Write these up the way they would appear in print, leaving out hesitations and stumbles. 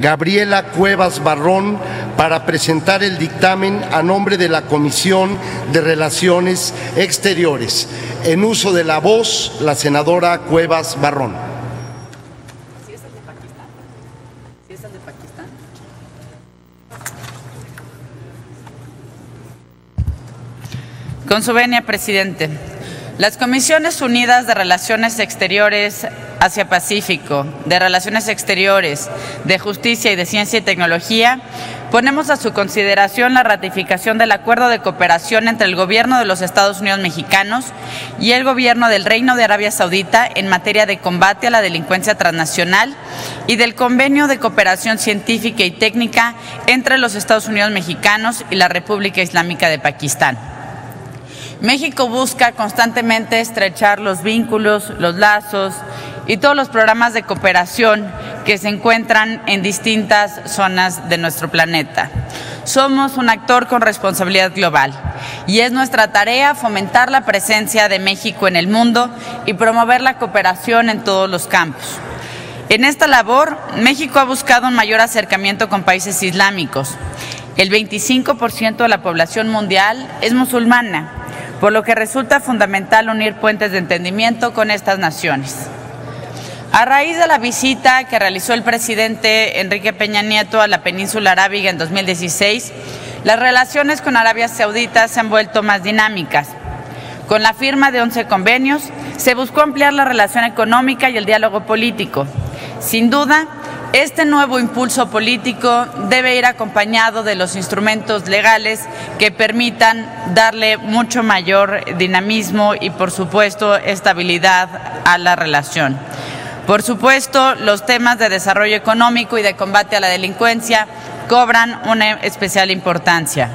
Gabriela Cuevas Barrón para presentar el dictamen a nombre de la Comisión de Relaciones Exteriores. En uso de la voz, la senadora Cuevas Barrón. ¿Sí es el de Pakistán? ¿Sí es el de Pakistán? Con su venia, presidente. Las Comisiones Unidas de Relaciones Exteriores Asia-Pacífico, de Relaciones Exteriores, de Justicia y de Ciencia y Tecnología, ponemos a su consideración la ratificación del Acuerdo de Cooperación entre el Gobierno de los Estados Unidos Mexicanos y el Gobierno del Reino de Arabia Saudita en materia de combate a la delincuencia transnacional y del Convenio de Cooperación Científica y Técnica entre los Estados Unidos Mexicanos y la República Islámica de Pakistán. México busca constantemente estrechar los vínculos, los lazos y todos los programas de cooperación que se encuentran en distintas zonas de nuestro planeta. Somos un actor con responsabilidad global y es nuestra tarea fomentar la presencia de México en el mundo y promover la cooperación en todos los campos. En esta labor, México ha buscado un mayor acercamiento con países islámicos. El 25% de la población mundial es musulmana, por lo que resulta fundamental unir puentes de entendimiento con estas naciones. A raíz de la visita que realizó el presidente Enrique Peña Nieto a la península arábiga en 2016, las relaciones con Arabia Saudita se han vuelto más dinámicas. Con la firma de 11 convenios, se buscó ampliar la relación económica y el diálogo político. Sin duda, este nuevo impulso político debe ir acompañado de los instrumentos legales que permitan darle mucho mayor dinamismo y, por supuesto, estabilidad a la relación. Por supuesto, los temas de desarrollo económico y de combate a la delincuencia cobran una especial importancia.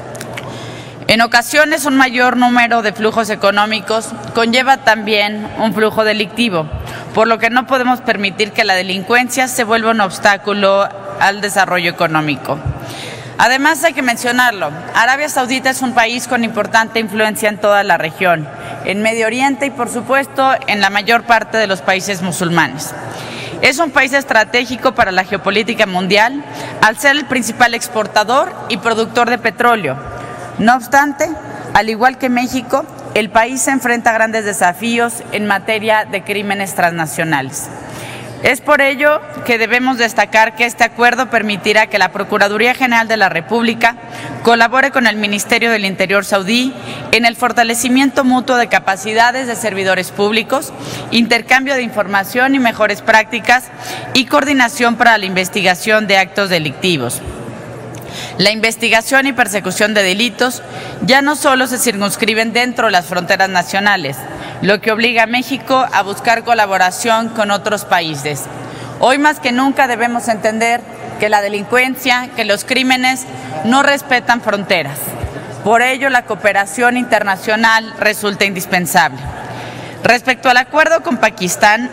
En ocasiones, un mayor número de flujos económicos conlleva también un flujo delictivo, por lo que no podemos permitir que la delincuencia se vuelva un obstáculo al desarrollo económico. Además, hay que mencionarlo, Arabia Saudita es un país con importante influencia en toda la región, en Medio Oriente y, por supuesto, en la mayor parte de los países musulmanes. Es un país estratégico para la geopolítica mundial, al ser el principal exportador y productor de petróleo. No obstante, al igual que México, el país se enfrenta a grandes desafíos en materia de crímenes transnacionales. Es por ello que debemos destacar que este acuerdo permitirá que la Procuraduría General de la República colabore con el Ministerio del Interior saudí en el fortalecimiento mutuo de capacidades de servidores públicos, intercambio de información y mejores prácticas y coordinación para la investigación de actos delictivos. La investigación y persecución de delitos ya no solo se circunscriben dentro de las fronteras nacionales, lo que obliga a México a buscar colaboración con otros países. Hoy más que nunca debemos entender que la delincuencia, que los crímenes no respetan fronteras. Por ello, la cooperación internacional resulta indispensable. Respecto al acuerdo con Pakistán,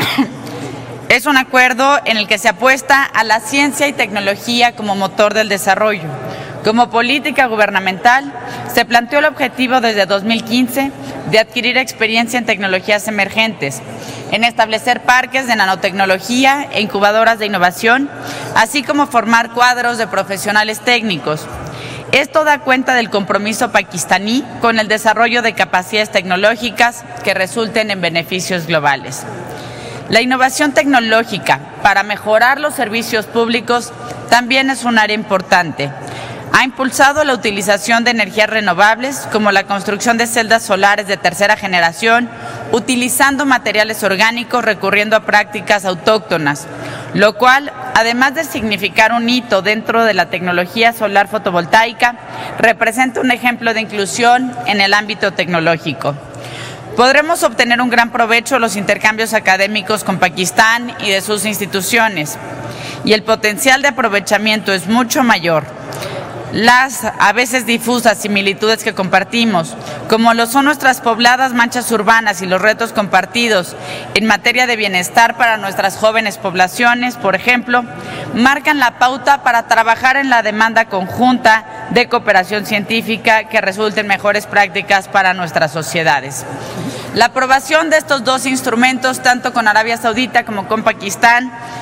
es un acuerdo en el que se apuesta a la ciencia y tecnología como motor del desarrollo. Como política gubernamental, se planteó el objetivo desde 2015 de adquirir experiencia en tecnologías emergentes, en establecer parques de nanotecnología e incubadoras de innovación, así como formar cuadros de profesionales técnicos. Esto da cuenta del compromiso pakistaní con el desarrollo de capacidades tecnológicas que resulten en beneficios globales. La innovación tecnológica para mejorar los servicios públicos también es un área importante. Ha impulsado la utilización de energías renovables, como la construcción de celdas solares de tercera generación, utilizando materiales orgánicos recurriendo a prácticas autóctonas, lo cual, además de significar un hito dentro de la tecnología solar fotovoltaica, representa un ejemplo de inclusión en el ámbito tecnológico. Podremos obtener un gran provecho de los intercambios académicos con Pakistán y de sus instituciones, y el potencial de aprovechamiento es mucho mayor. Las a veces difusas similitudes que compartimos, como lo son nuestras pobladas manchas urbanas y los retos compartidos en materia de bienestar para nuestras jóvenes poblaciones, por ejemplo, marcan la pauta para trabajar en la demanda conjunta de cooperación científica que resulte en mejores prácticas para nuestras sociedades. La aprobación de estos dos instrumentos, tanto con Arabia Saudita como con Pakistán,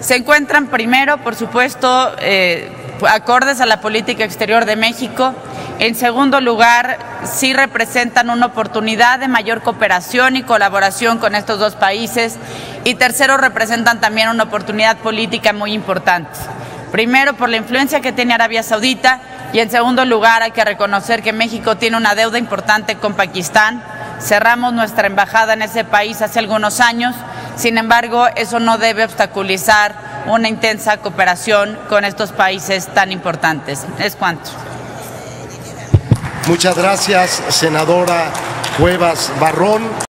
Se encuentran primero, por supuesto, acordes a la política exterior de México. En segundo lugar, sí representan una oportunidad de mayor cooperación y colaboración con estos dos países. Y tercero, representan también una oportunidad política muy importante. Primero, por la influencia que tiene Arabia Saudita, y en segundo lugar, hay que reconocer que México tiene una deuda importante con Pakistán. Cerramos nuestra embajada en ese país hace algunos años. Sin embargo, eso no debe obstaculizar una intensa cooperación con estos países tan importantes. Es cuanto. Muchas gracias, senadora Cuevas Barrón.